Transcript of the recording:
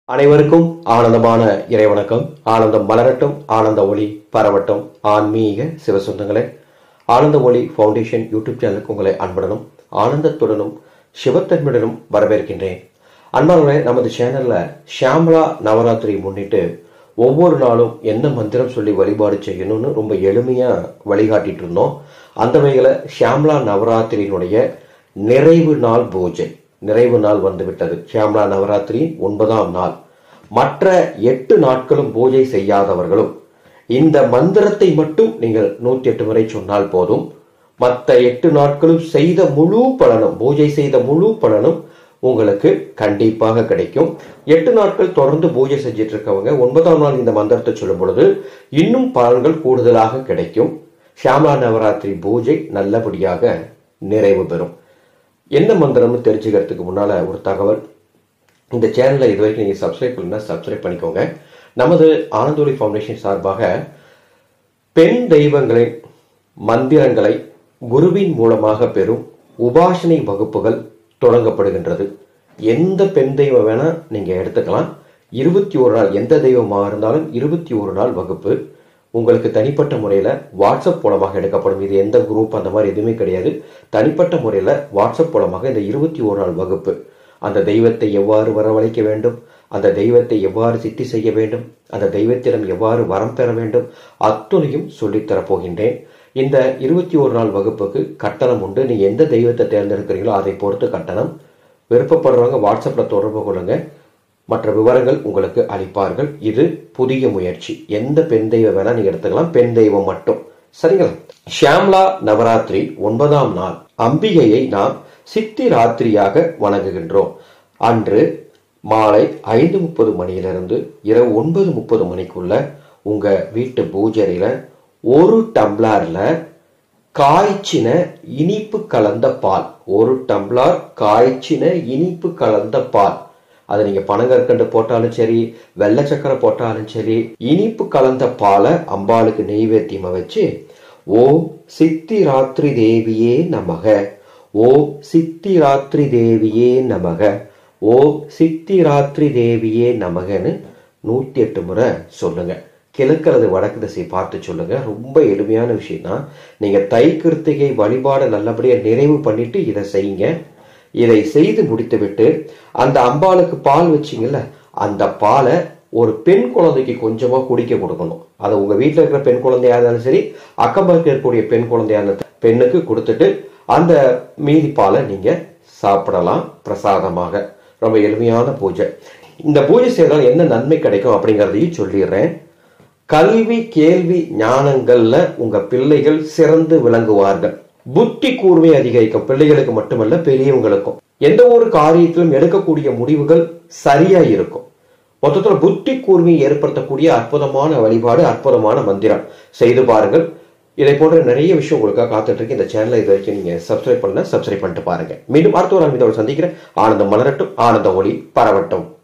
அனைவருக்கும் ஆனந்தமான இறைவணக்கம். ஆனந்தம் மலரட்டும், ஆனந்த ஒளி பரவட்டும். ஆன்மீக சிவசொந்தங்களே, ஆனந்த ஒளி ஃபவுண்டேஷன் யூடியூப் சேனலுக்கு உங்களை அன்புடனும் ஆனந்தத்துடனும் சிவத்தன்மையுடனும் வரவேற்கின்றேன். அன்பானவர்களே, நமது சேனல்ல ஷியாமலா நவராத்திரி முன்னிட்டு ஒவ்வொரு நாளும் என்ன மந்திரம் சொல்லி வழிபாடு செய்யணும்னு ரொம்ப எளிமையா வழிகாட்டிட்டு இருந்தோம். அந்த வகையில ஷியாமலா நவராத்திரியினுடைய நிறைவு நாள் பூஜை, நிறைவு நாள் வந்துவிட்டது. ஷியாமலா நவராத்திரி 9ஆம் நாள். மற்ற 8 நாட்களும் பூஜை செய்யாதவர்களும் இந்த மந்திரத்தை மட்டும் நீங்கள் 108 முறை சொன்னால் போதும். மற்ற 8 நாட்களும் செய்த முழு பலனும், பூஜை செய்த முழு பலனும் உங்களுக்கு கண்டிப்பாக கிடைக்கும். 8 நாட்கள் தொடர்ந்து பூஜை செஞ்சிட்டு இருக்கவங்க 9ஆம் நாள் இந்த மந்திரத்தை சொல்லும் பொழுது இன்னும் பலன்கள் கூடுதலாக கிடைக்கும். ஷியாமலா நவராத்திரி பூஜை நல்லபடியாக நிறைவு பெறும். என்ன மந்திரம்னு தெரிஞ்சுக்கிறதுக்கு முன்னால ஒரு தகவல். இந்த சேனலை இது வரைக்கும் நீங்க சப்ஸ்கிரைப் பண்ணா சப்ஸ்கிரைப் பண்ணிக்கோங்க. நமது ஆனந்தொளி ஃபவுண்டேஷன் சார்பாக பெண் தெய்வங்களின் மந்திரங்களை குருவின் மூலமாக பெறும் உபாசனை வகுப்புகள் தொடங்கப்படுகின்றது. எந்த பெண் தெய்வம் வேணா நீங்க எடுத்துக்கலாம். 21 நாள், எந்த தெய்வமாக இருந்தாலும் 21 நாள் வகுப்பு உங்களுக்கு தனிப்பட்ட முறையில் வாட்ஸ்அப் மூலமாக எடுக்கப்படும். இது எந்த குரூப் அந்த மாதிரி எதுவுமே கிடையாது. தனிப்பட்ட முறையில் வாட்ஸ்அப் மூலமாக இந்த 21 நாள் வகுப்பு, அந்த தெய்வத்தை எவ்வாறு வரவழைக்க வேண்டும், அந்த தெய்வத்தை எவ்வாறு சித்தி செய்ய வேண்டும், அந்த தெய்வத்திடம் எவ்வாறு வரம் பெற வேண்டும், அத்துணையும் சொல்லித்தரப் போகின்றேன். இந்த 21 நாள் வகுப்புக்கு கட்டணம் உண்டு. நீங்க எந்த தெய்வத்தை தேர்ந்தெடுக்கிறீங்களோ அதை பொறுத்து கட்டணம். விருப்பப்படுறவங்க வாட்ஸ்அப்ல தொடர்பு கொள்ளுங்க. மற்ற விவரங்கள் உங்களுக்கு அளிப்பார்கள். இது புதிய முயற்சி. எந்த பெண் தெய்வம் வேணா நீங்க எடுத்துக்கலாம், பெண் தெய்வம் மட்டும். சரிங்களா? ஷியாமலா நவராத்திரி 9ஆம் நாள் அம்பிகையை நாம் சித்தி ராத்திரியாக வணங்குகின்றோம். அன்று மாலை 5:30 மணியிலிருந்து இரவு 9:30 மணிக்குள்ள உங்க வீட்டு பூஜையில 1 டம்ளர்ல காய்ச்சின இனிப்பு கலந்த பால், 1 டம்ளர் காய்ச்சின இனிப்பு கலந்த பால், அது நீங்க பனங்கற்கண்டு போட்டாலும் சரி, வெள்ளை சக்கரை போட்டாலும் சரி, இனிப்பு கலந்த பாலை அம்பாளுக்கு நெய்வேத்தியமா வச்சு ஓம் சித்தி ராத்திரி தேவியே நமக, ஓம் சித்தி ராத்திரி தேவியே நமக, ஓம் சித்தி ராத்திரி தேவியே நமகன்னு 108 முறை சொல்லுங்க. கிழக்கு அல்லது வடக்கு திசை பார்த்து சொல்லுங்க. ரொம்ப எளிமையான விஷயம் தான். நீங்க தை கிருத்திகை வழிபாடு நல்லபடியா நிறைவு பண்ணிட்டு இதை செய்யுங்க. இதை செய்து முடித்துவிட்டு அந்த அம்பாளுக்கு பால் வச்சிங்கல்ல, அந்த பாலை ஒரு பெண் குழந்தைக்கு கொஞ்சமா குடிக்க கொடுக்கணும். அதை உங்க வீட்டில் இருக்கிற பெண் குழந்தையா இருந்தாலும் சரி, அக்கம் பக்கத்தில் இருக்கக்கூடிய பெண் குழந்தையா இருந்தாலும் பெண்ணுக்கு கொடுத்துட்டு அந்த மீதி பாலை நீங்க சாப்பிடலாம் பிரசாதமாக. ரொம்ப எளிமையான பூஜை. இந்த பூஜை செய்தால் என்ன நன்மை கிடைக்கும் அப்படிங்கறதையும் சொல்லிடுறேன். கல்வி கேள்வி ஞானங்கள்ல உங்க பிள்ளைகள் சிறந்து விளங்குவார்கள். புத்தி கூர்மை அதிகரிக்கும். பிள்ளைகளுக்கு மட்டுமல்ல, பெரியவங்களுக்கும். எந்த ஒரு காரியத்திலும் எடுக்கக்கூடிய முடிவுகள் சரியா இருக்கும். மொத்தத்தில் புத்தி கூர்மையை ஏற்படுத்தக்கூடிய அற்புதமான வழிபாடு, அற்புதமான மந்திரம். செய்து பாருங்கள். இதை போன்ற நிறைய விஷயம் உங்களுக்காக காத்துட்டு இருக்கு. இந்த சேனலை இது வரைக்கும் நீங்க சப்ஸ்கிரைப் பண்ணல, சப்ஸ்கிரைப் பண்ணிட்டு பாருங்க. மீண்டும் அடுத்த ஒரு இதோட சந்திக்கிறேன். ஆனந்தம் மலரட்டும், ஆனந்த ஒளி பரவட்டும்.